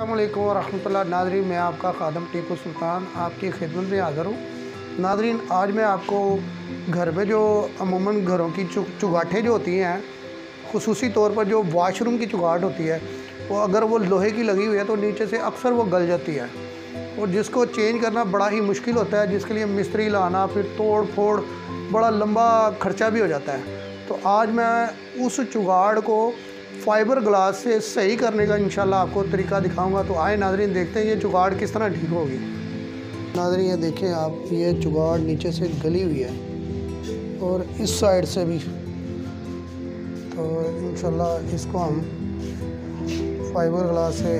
अस्सलामुअलैकुम वरहमतुल्लाह। नाज़रीन, मैं आपका ख़ादम टीपू सुल्तान आपकी खिदमत में हाज़िर हूँ। नाज़रीन, आज मैं आपको घर में जो अमूमन घरों की चुगाठें जो होती हैं, खुसूसी तौर पर जो वाशरूम की चुगाट होती है, वो अगर वो लोहे की लगी हुई है तो नीचे से अक्सर वो गल जाती है और जिसको चेंज करना बड़ा ही मुश्किल होता है, जिसके लिए मिस्त्री लाना, फिर तोड़ फोड़, बड़ा लंबा खर्चा भी हो जाता है। तो आज मैं उस चुगाड़ को फ़ाइबर ग्लास से सही करने का इंशाल्लाह आपको तरीका दिखाऊंगा। तो आए नाज़रीन, देखते हैं ये जुगाड़ किस तरह ठीक होगी। नाज़रीन, ये देखें आप, ये जुगाड़ नीचे से गली हुई है और इस साइड से भी। तो इंशाल्लाह इसको हम फ़ाइबर ग्लास से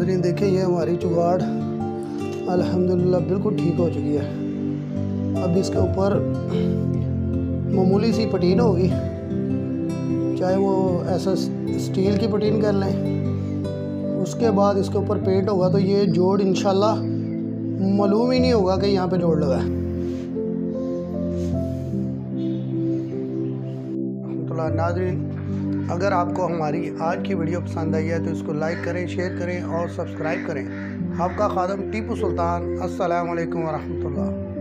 नाज़रीन देखें, ये हमारी चुगाड़ अल्हम्दुलिल्लाह बिल्कुल ठीक हो चुकी है। अब इसके ऊपर मामूली सी पटीन होगी, चाहे वो ऐसा स्टील की पटीन कर लें। उसके बाद इसके ऊपर पेंट होगा तो ये जोड़ इंशाल्लाह मालूम ही नहीं होगा कि यहाँ पे जोड़ लगा है। नाज़रीन, अगर आपको हमारी आज की वीडियो पसंद आई है तो इसको लाइक करें, शेयर करें और सब्सक्राइब करें। आपका खादम टीपू सुल्तान। अस्सलामु अलैकुम वरहमतुल्लाह।